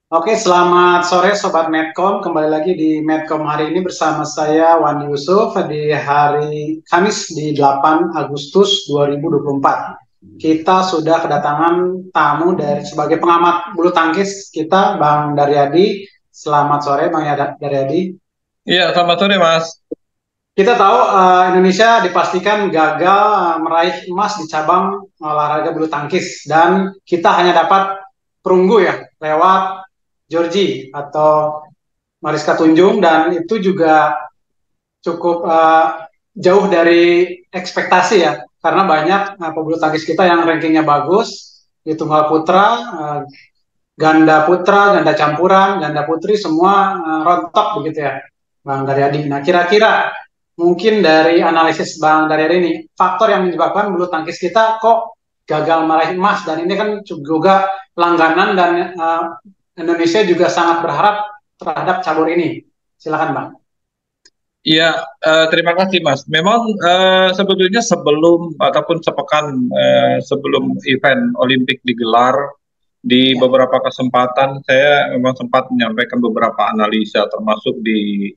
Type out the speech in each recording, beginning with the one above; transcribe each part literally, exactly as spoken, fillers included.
Oke, selamat sore Sobat Medcom. Kembali lagi di Medcom hari ini bersama saya Wandi Yusuf di hari Kamis di delapan Agustus dua ribu dua puluh empat. Kita sudah kedatangan tamu dari sebagai pengamat bulu tangkis kita, Bang Daryadi. Selamat sore, Bang Yada- Daryadi. Iya, selamat sore, Mas. Kita tahu eh, Indonesia dipastikan gagal eh, meraih emas di cabang olahraga bulu tangkis dan kita hanya dapat perunggu ya lewat Georgie atau Mariska Tunjung dan itu juga cukup uh, jauh dari ekspektasi ya karena banyak uh, pebulu tangkis kita yang rankingnya bagus di tunggal putra, uh, ganda putra, ganda campuran, ganda putri semua uh, rontok begitu ya, Bang Daryadi. Nah kira-kira mungkin dari analisis Bang Daryadi ini faktor yang menyebabkan bulu tangkis kita kok gagal meraih emas dan ini kan juga langganan dan uh, Indonesia juga sangat berharap terhadap cabur ini. Silakan Bang. Iya, eh, terima kasih, Mas. Memang eh, sebetulnya sebelum ataupun sepekan eh, sebelum event Olimpik digelar, di Ya, beberapa kesempatan saya memang sempat menyampaikan beberapa analisa, termasuk di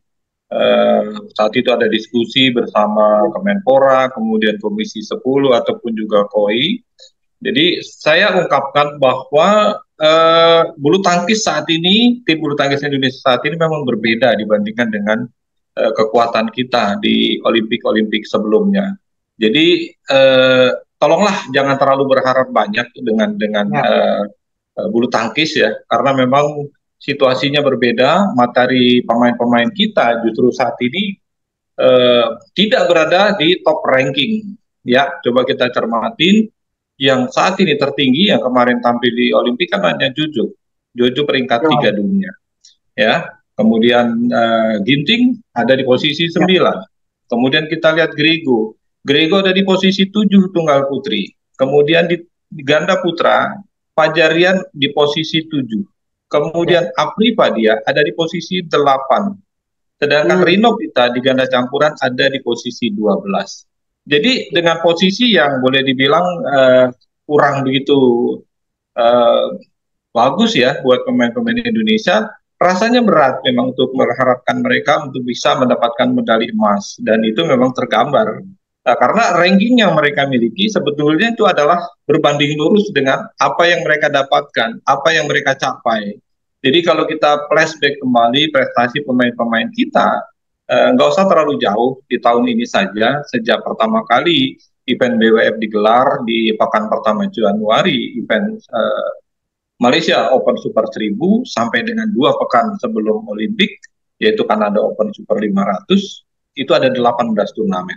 eh, saat itu ada diskusi bersama Kemenpora, kemudian Komisi sepuluh ataupun juga KOI. Jadi saya ungkapkan bahwa eh, bulu tangkis saat ini, tim bulu tangkis Indonesia saat ini memang berbeda dibandingkan dengan eh, kekuatan kita di Olimpik-Olimpik sebelumnya. Jadi eh, tolonglah jangan terlalu berharap banyak dengan dengan ya, eh, eh, bulu tangkis ya, karena memang situasinya berbeda. Materi pemain-pemain kita justru saat ini eh, tidak berada di top ranking. Ya, coba kita cermatin yang saat ini tertinggi yang kemarin tampil di Olimpik kan hanya Jojo. Jojo peringkat tiga ya, dunia. Ya, kemudian uh, Ginting ada di posisi ya, sembilan. Kemudian kita lihat Grego. Grego ada di posisi tujuh tunggal putri. Kemudian di, di ganda putra, Fajarian di posisi tujuh. ya. Kemudian Apripadia ada di posisi delapan. Sedangkan Hmm, Rino Pita di ganda campuran ada di posisi dua belas. Jadi dengan posisi yang boleh dibilang uh, kurang begitu uh, bagus ya buat pemain-pemain Indonesia, rasanya berat memang untuk mengharapkan mereka untuk bisa mendapatkan medali emas dan itu memang tergambar. Nah, karena ranking yang mereka miliki sebetulnya itu adalah berbanding lurus dengan apa yang mereka dapatkan, apa yang mereka capai. Jadi kalau kita flashback kembali prestasi pemain-pemain kita, eh, nggak usah terlalu jauh di tahun ini saja, sejak pertama kali event B W F digelar di pekan pertama Januari, event eh, Malaysia Open Super seribu sampai dengan dua pekan sebelum Olimpik, yaitu Kanada Open Super lima ratus, itu ada delapan belas turnamen.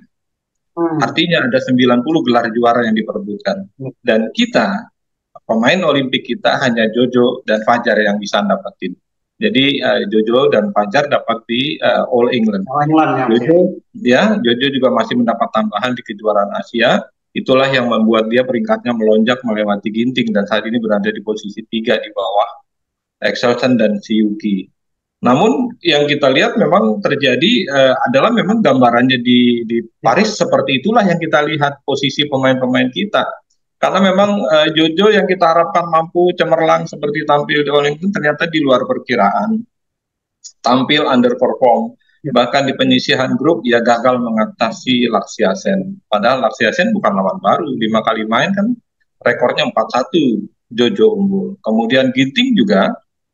hmm. Artinya ada sembilan puluh gelar juara yang diperebutkan. Dan kita, pemain Olimpik kita hanya Jojo dan Fajar yang bisa dapetin. Jadi uh, Jojo dan Fajar dapat di uh, All England. Oh, England ya, oke. Jojo, ya, Jojo juga masih mendapat tambahan di kejuaraan Asia. Itulah yang membuat dia peringkatnya melonjak melewati Ginting dan saat ini berada di posisi tiga di bawah Excelsen dan Siyuki. Namun yang kita lihat memang terjadi uh, adalah memang gambarannya di, di Ya, Paris seperti itulah yang kita lihat posisi pemain-pemain kita. Karena memang uh, Jojo yang kita harapkan mampu cemerlang seperti tampil di Olimpik ternyata di luar perkiraan, tampil underperform. ya. Bahkan di penyisihan grup ia gagal mengatasi Laksya Sen. Padahal Laksya Sen bukan lawan baru, lima kali main kan rekornya empat satu Jojo unggul. Kemudian Ginting juga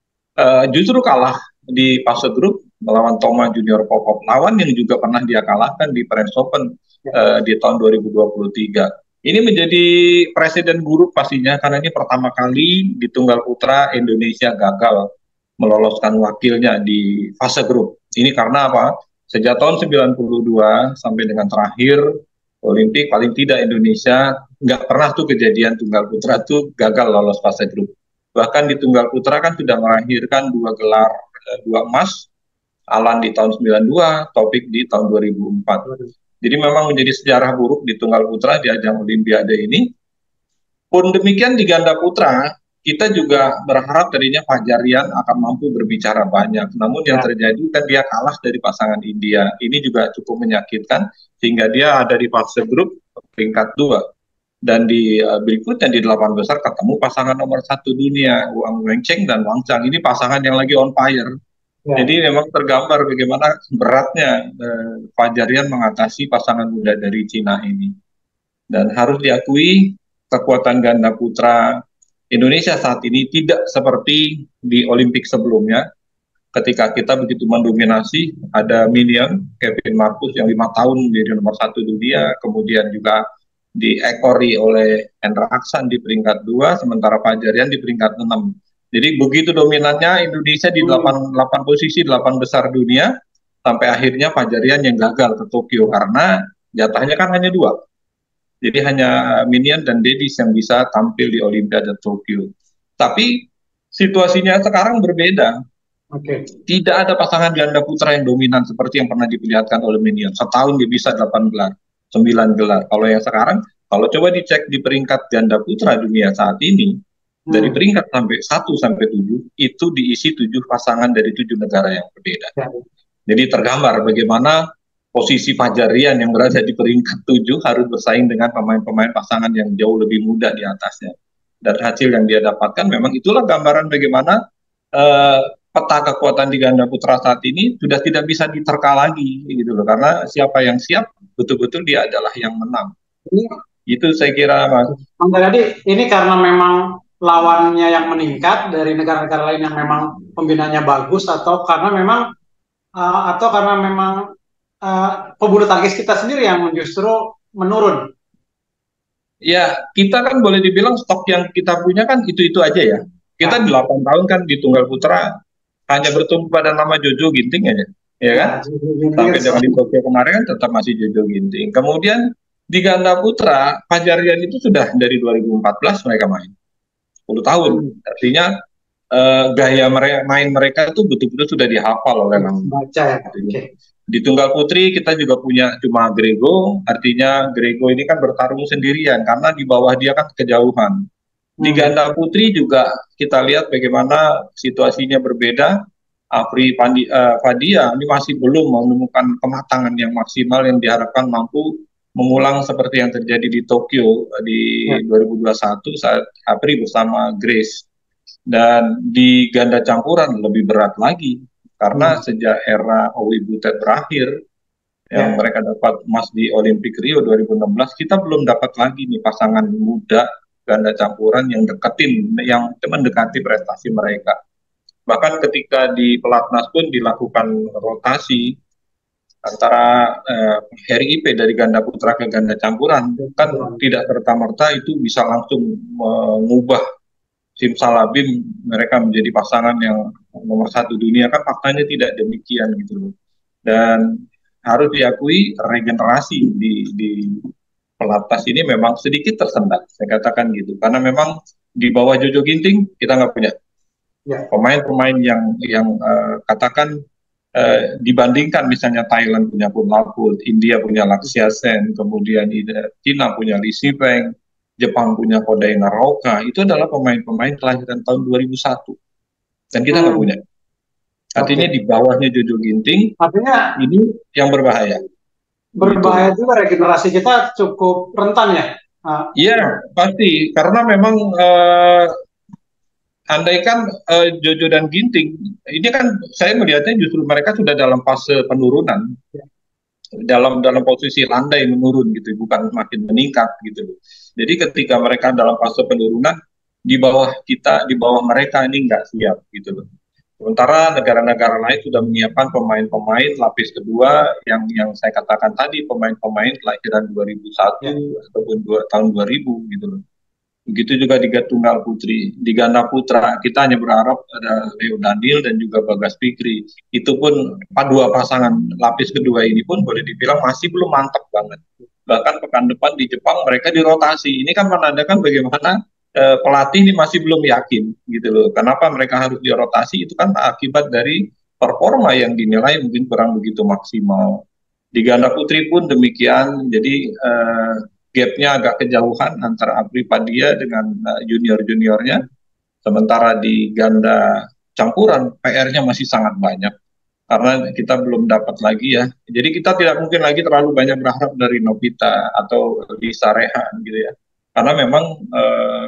uh, justru kalah di fase grup melawan Toma Junior Popov, lawan yang juga pernah dia kalahkan di French Open uh, di tahun dua ribu dua puluh tiga. Ini menjadi presiden buruk pastinya karena ini pertama kali di tunggal putra Indonesia gagal meloloskan wakilnya di fase grup. Ini karena apa? Sejak tahun sembilan puluh dua sampai dengan terakhir Olimpik paling tidak Indonesia nggak pernah tuh kejadian tunggal putra tuh gagal lolos fase grup. Bahkan di tunggal putra kan sudah melahirkan dua gelar, eh, dua emas, Alan di tahun sembilan puluh dua, Topik di tahun dua ribu empat. Jadi memang menjadi sejarah buruk di tunggal putra di ajang Olimpiade ini. Pun demikian di ganda putra, kita juga berharap tadinya Fajar Rian akan mampu berbicara banyak. Namun yang Ya. terjadi kan dia kalah dari pasangan India. Ini juga cukup menyakitkan sehingga dia ada di fase grup peringkat dua. Dan di uh, berikutnya di delapan besar ketemu pasangan nomor satu dunia, Wang Wengcheng dan Wang Chang. Ini pasangan yang lagi on fire. Ya. Jadi memang tergambar bagaimana beratnya uh, Fajarian mengatasi pasangan muda dari Cina ini. Dan harus diakui kekuatan ganda putra Indonesia saat ini tidak seperti di Olimpik sebelumnya. Ketika kita begitu mendominasi, ada Minion, Kevin Marcus yang lima tahun menjadi nomor satu dunia, kemudian juga diekori oleh Hendra Aksan di peringkat dua, sementara Fajarian di peringkat enam. Jadi begitu dominannya Indonesia di delapan, delapan posisi, delapan besar dunia, sampai akhirnya Fajarian yang gagal ke Tokyo, karena jatahnya kan hanya dua. Jadi hanya Minion dan Dedis yang bisa tampil di Olimpiade Tokyo. Tapi situasinya sekarang berbeda. Oke. Tidak ada pasangan ganda putra yang dominan seperti yang pernah diperlihatkan oleh Minion. Setahun dia bisa delapan gelar, sembilan gelar. Kalau yang sekarang, kalau coba dicek di peringkat ganda putra dunia saat ini, hmm. dari peringkat sampai satu sampai tujuh, itu diisi tujuh pasangan dari tujuh negara yang berbeda. Ya. Jadi tergambar bagaimana posisi Fajarian yang berada di peringkat tujuh harus bersaing dengan pemain-pemain pasangan yang jauh lebih muda di atasnya. Dan hasil yang dia dapatkan memang itulah gambaran bagaimana uh, peta kekuatan di ganda putra saat ini sudah tidak bisa diterka lagi gitu loh, karena siapa yang siap betul-betul dia adalah yang menang. Ini, itu saya kira Mas. Jadi ini karena memang lawannya yang meningkat dari negara-negara lain yang memang pembinaannya bagus, atau karena memang uh, atau karena memang uh, pebulu tangkis kita sendiri yang justru menurun. Ya, kita kan boleh dibilang stok yang kita punya kan itu-itu aja ya. Kita ya. delapan tahun kan di tunggal putra hanya bertumpu pada nama Jojo Ginting aja, ya kan? Ya, sampai dengan di Tokyo kemarin kan tetap masih Jojo Ginting. Kemudian di ganda putra, Fajarian itu sudah dari dua ribu empat belas mereka main, sepuluh tahun. Hmm. Artinya eh, gaya mereka, main mereka itu betul-betul sudah dihafal oleh orang. Baca ya. Okay. Di tunggal putri kita juga punya cuma Grego, artinya Grego ini kan bertarung sendirian karena di bawah dia kan kejauhan. Di ganda putri juga kita lihat bagaimana situasinya berbeda. Afri Pandi, uh, Fadia ini masih belum menemukan kematangan yang maksimal yang diharapkan mampu mengulang seperti yang terjadi di Tokyo di ya. dua ribu dua puluh satu saat Afri bersama Grace. Dan di ganda campuran lebih berat lagi karena hmm. sejak era Owi Butet berakhir yang ya. mereka dapat emas di Olimpik Rio dua ribu enam belas, kita belum dapat lagi nih pasangan muda ganda campuran yang deketin, yang mendekati prestasi mereka. Bahkan ketika di pelatnas pun dilakukan rotasi antara eh, Heri I P dari ganda putra ke ganda campuran, kan tidak serta-merta itu bisa langsung mengubah simsalabim mereka menjadi pasangan yang nomor satu dunia, kan faktanya tidak demikian gitu loh. Dan harus diakui regenerasi di, di pelatnas ini memang sedikit tersendat, saya katakan gitu, karena memang di bawah Jojo Ginting kita nggak punya pemain-pemain ya. yang yang uh, katakan uh, dibandingkan misalnya Thailand punya Pun Laput, India punya Lakshya Sen, kemudian China punya Lee Sipeng, Jepang punya Kodai Naraoka, itu adalah pemain-pemain kelahiran tahun dua ribu satu dan kita nggak hmm. punya. Artinya okay. di bawahnya Jojo Ginting, artinya ini yang berbahaya. Berbahaya gitu. Juga regenerasi kita cukup rentan ya? Iya, uh, pasti. Karena memang uh, andaikan uh, Jojo dan Ginting, ini kan saya melihatnya justru mereka sudah dalam fase penurunan. Ya. Dalam dalam posisi landai menurun gitu, bukan makin meningkat gitu. Jadi ketika mereka dalam fase penurunan, di bawah kita, di bawah mereka ini nggak siap gitu loh. Sementara negara-negara lain sudah menyiapkan pemain-pemain lapis kedua yang yang saya katakan tadi, pemain-pemain kelahiran dua ribu satu ya. Ataupun dua, tahun dua ribu gitu loh. Begitu juga di tunggal putri, di ganda putra kita hanya berharap ada Rio Daniel dan juga Bagas Fikri. Itu pun dua pasangan lapis kedua ini pun boleh dibilang masih belum mantap banget. Bahkan pekan depan di Jepang mereka dirotasi. Ini kan menandakan bagaimana Uh, pelatih ini masih belum yakin gitu loh. Kenapa mereka harus dirotasi? Itu kan akibat dari performa yang dinilai mungkin kurang begitu maksimal. Di ganda putri pun demikian. Jadi uh, gapnya agak kejauhan antara Apri Padia dengan uh, junior-juniornya. Sementara di ganda campuran P R-nya masih sangat banyak karena kita belum dapat lagi ya. Jadi kita tidak mungkin lagi terlalu banyak berharap dari Novita atau Lisa Rehan gitu ya. Karena memang eh,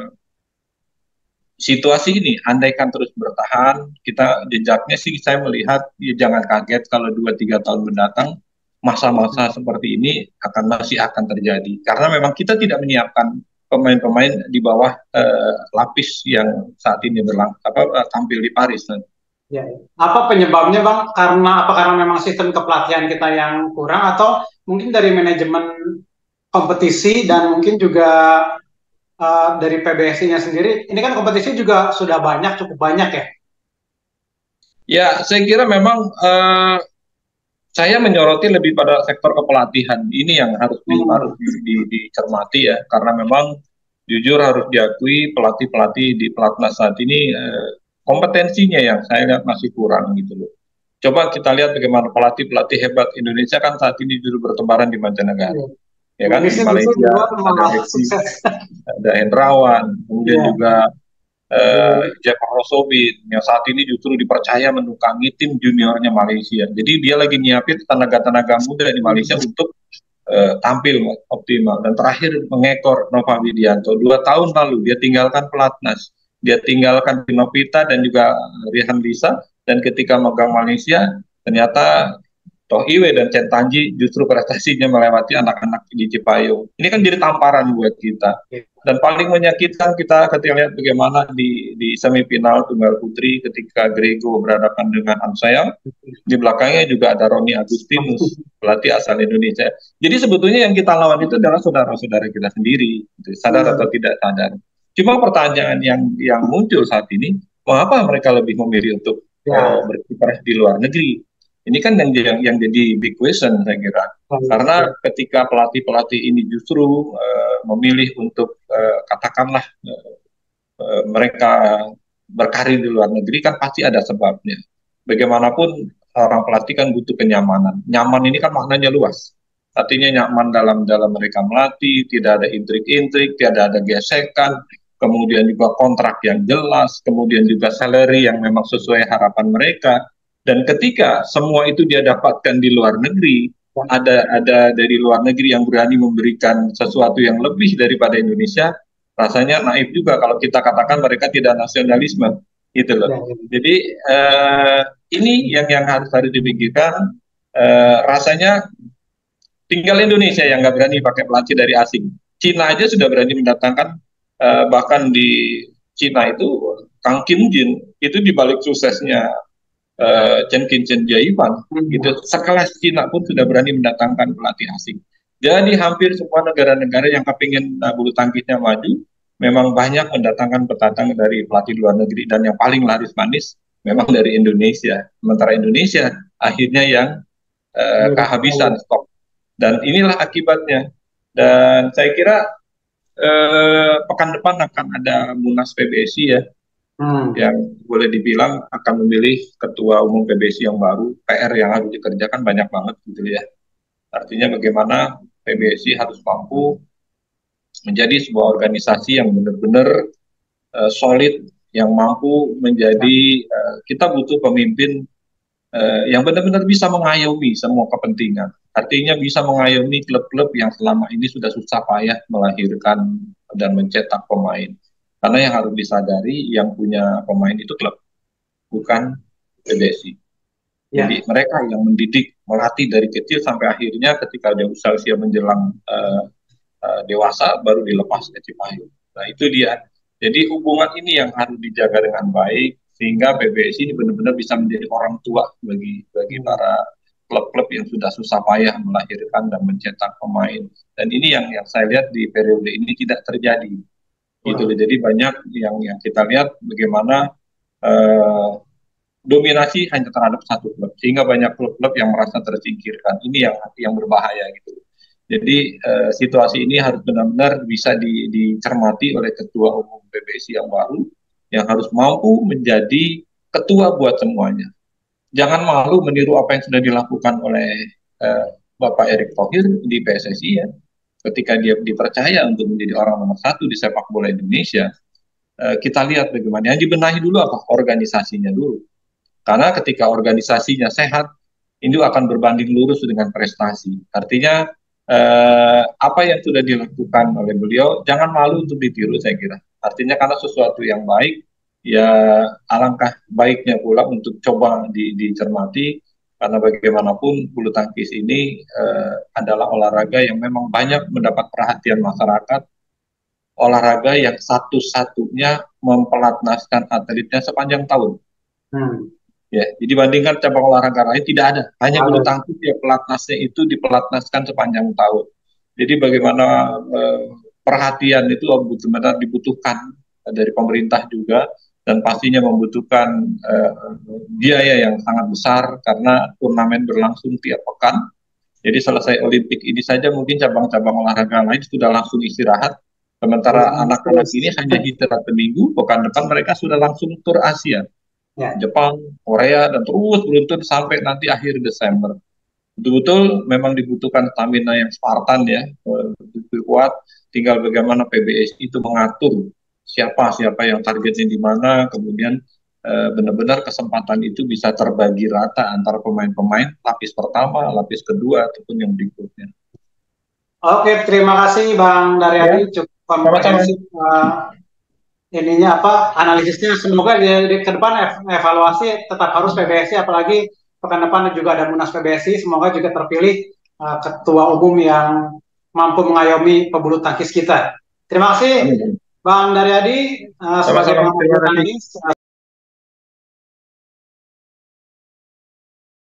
situasi ini andaikan terus bertahan, kita jejaknya sih saya melihat ya jangan kaget kalau dua tiga tahun mendatang masa-masa seperti ini akan masih akan terjadi. Karena memang kita tidak menyiapkan pemain-pemain di bawah eh, lapis yang saat ini berlang apa eh, tampil di Paris. Ya, ya. Apa penyebabnya Bang? Karena apa karena memang sistem kepelatihan kita yang kurang atau mungkin dari manajemen kompetisi dan mungkin juga uh, dari P B S I-nya sendiri. Ini kan kompetisi juga sudah banyak, cukup banyak ya. Ya, saya kira memang eh, saya menyoroti lebih pada sektor kepelatihan. Ini yang harus di, harus Hmm. di, di, dicermati ya, karena memang jujur harus diakui pelatih-pelatih di pelatnas saat ini eh, kompetensinya yang saya lihat masih kurang gitu loh. Coba kita lihat bagaimana pelatih-pelatih hebat Indonesia kan saat ini justru bertebaran di mancanegara, Iya. ya kan? Di Indonesia justru di Malaysia luar ada malah Lexi, sukses. ada Hendrawan, kemudian Iya. juga uh, Di- Jack Rosobin yang saat ini justru dipercaya menukangi tim juniornya Malaysia. Jadi dia lagi nyiapin tenaga-tenaga muda di Malaysia untuk uh, tampil optimal. Dan terakhir mengekor Nova Widianto. Dua tahun lalu dia tinggalkan pelatnas, dia tinggalkan Pinovita dan juga Rihan Lisa. Dan ketika megang Malaysia, ternyata Toh Iwe dan Chen Tanji justru prestasinya melewati anak-anak di Cipayung. Ini kan jadi tamparan buat kita. Dan paling menyakitkan kita ketika lihat bagaimana di, di semifinal tunggal putri ketika Grego berhadapan dengan Ansayang, di belakangnya juga ada Roni Agustinus, pelatih asal Indonesia. Jadi sebetulnya yang kita lawan itu adalah saudara-saudara kita sendiri, gitu. Sadar atau tidak sadar. Cuma pertanyaan yang yang muncul saat ini, mengapa mereka lebih memilih untuk uh, Ya, berkiprah di luar negeri? Ini kan yang, yang yang jadi big question saya kira. Karena ketika pelatih-pelatih ini justru uh, memilih untuk uh, katakanlah uh, mereka berkarir di luar negeri kan pasti ada sebabnya. Bagaimanapun orang pelatih kan butuh kenyamanan. Nyaman ini kan maknanya luas. Artinya nyaman dalam dalam mereka melatih, tidak ada intrik-intrik, tidak ada gesekan, kemudian juga kontrak yang jelas, kemudian juga salary yang memang sesuai harapan mereka. Dan ketika semua itu dia dapatkan di luar negeri, ada ada dari luar negeri yang berani memberikan sesuatu yang lebih daripada Indonesia, rasanya naif juga kalau kita katakan mereka tidak nasionalisme, gitu loh. ya, ya. Jadi eh, ini yang yang harus harus dipikirkan. Eh, rasanya tinggal Indonesia yang nggak berani pakai pelatih dari asing. Cina aja sudah berani mendatangkan eh, bahkan di Cina itu Kang Kim Jin itu dibalik suksesnya uh, Chen Qianchen Jaiwan gitu sekelas Cina pun sudah berani mendatangkan pelatih asing. Jadi hampir semua negara-negara yang kepingin uh, bulu tangkisnya maju memang banyak mendatangkan petatang dari pelatih luar negeri dan yang paling laris manis memang dari Indonesia. Sementara Indonesia akhirnya yang uh, kehabisan stok dan inilah akibatnya. Dan saya kira uh, pekan depan akan ada Munas P B S I ya Hmm. yang boleh dibilang akan memilih ketua umum P B S I yang baru. P R yang harus dikerjakan banyak banget gitu ya. Artinya bagaimana P B S I harus mampu menjadi sebuah organisasi yang benar-benar uh, solid, yang mampu menjadi uh, kita butuh pemimpin uh, yang benar-benar bisa mengayomi semua kepentingan. Artinya bisa mengayomi klub-klub yang selama ini sudah susah payah melahirkan dan mencetak pemain. Karena yang harus disadari yang punya pemain itu klub, bukan P B S I. Jadi Ya. mereka yang mendidik, melatih dari kecil sampai akhirnya ketika dia usia menjelang uh, uh, dewasa baru dilepas ke Cipayung. Nah itu dia. Jadi hubungan ini yang harus dijaga dengan baik sehingga P B S I ini benar-benar bisa menjadi orang tua bagi bagi Hmm. para klub-klub yang sudah susah payah melahirkan dan mencetak pemain. Dan ini yang yang saya lihat di periode ini tidak terjadi. Gitu. Wah. Jadi banyak yang yang kita lihat bagaimana uh, dominasi hanya terhadap satu klub sehingga banyak klub-klub yang merasa tersingkirkan. Ini yang yang berbahaya gitu. Jadi uh, situasi ini harus benar-benar bisa di, dicermati oleh ketua umum P B S I yang baru yang harus mampu menjadi ketua buat semuanya. Jangan malu meniru apa yang sudah dilakukan oleh uh, Bapak Erick Thohir di P S S I ya. Ketika dia dipercaya untuk menjadi orang nomor satu di sepak bola Indonesia, uh, kita lihat bagaimana yang dibenahi dulu apa organisasinya dulu. Karena ketika organisasinya sehat, itu akan berbanding lurus dengan prestasi. Artinya eh, apa yang sudah dilakukan oleh beliau jangan malu untuk ditiru, saya kira. Artinya karena sesuatu yang baik, ya alangkah baiknya pula untuk coba di, dicermati, karena bagaimanapun bulu tangkis ini eh, adalah olahraga yang memang banyak mendapat perhatian masyarakat, olahraga yang satu-satunya mempelatnaskan atletnya sepanjang tahun. Hmm. Ya, dibandingkan cabang olahraga lain tidak ada. Hanya bulu Ada. tangkis ya pelatnasnya itu dipelatnaskan sepanjang tahun. Jadi bagaimana eh, perhatian itu benar-benar dibutuhkan dari pemerintah juga, dan pastinya membutuhkan eh, biaya yang sangat besar karena turnamen berlangsung tiap pekan. Jadi selesai Olimpik ini saja mungkin cabang-cabang olahraga lain sudah langsung istirahat. Sementara anak-anak ini hanya istirahat seminggu, pekan depan mereka sudah langsung tur Asia. Ya. Jepang, Korea, dan terus beruntun sampai nanti akhir Desember. Betul-betul memang dibutuhkan stamina yang Spartan ya, betul kuat. Tinggal bagaimana P B S I itu mengatur siapa siapa yang targetnya di mana, kemudian eh, benar-benar kesempatan itu bisa terbagi rata antara pemain-pemain lapis pertama, lapis kedua, ataupun yang berikutnya. Oke, terima kasih Bang Ya, Daryadi, cukup sama-sama. komprehensif uh, ininya apa analisisnya. Semoga di, di ke depan ev evaluasi tetap harus P B S I, apalagi pekan depan juga ada Munas P B S I. Semoga juga terpilih uh, ketua umum yang mampu mengayomi pebulu tangkis kita. Terima kasih Amin. Bang Daryadi uh, sebagai Sama-sama. pengamat Terima bulu kasih. tangkis.